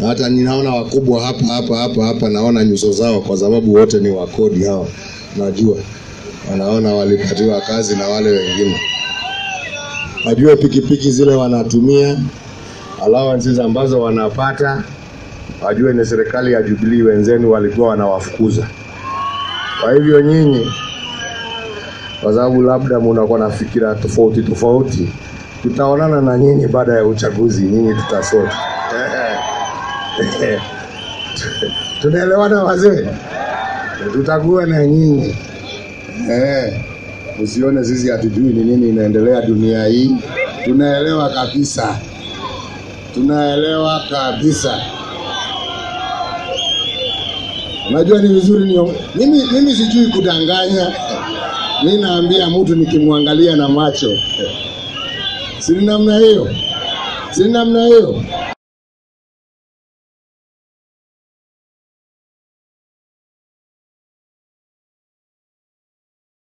Hata ninaona wakubwa hapa naona nyuso zao kwa sababu wote ni wakodi hao. Najua wanaona walipatiwa kazi na wale wengine. Najua pikipiki zile wanatumia, allowances ambazo wanapata, wajue ni serikali ya Jubilee wenzenu walikuwa wanawafukuza. Kwa hivyo nyinyi, kwa sababu labda mnakuwa na fikira tofauti, tutaonana na nyinyi baada ya uchaguzi, nyinyi tutasota. Tunaelewana wazee? Tutakuwa na nyinyi. Usione sisi hatujui ni nini inaendelea dunia hii. Tunaelewa kabisa. Tunaelewa kabisa. Unajua ni vizuri mimi sijui kudanganya. Mimi naambia mtu nikimwangalia na macho. Si namna hiyo.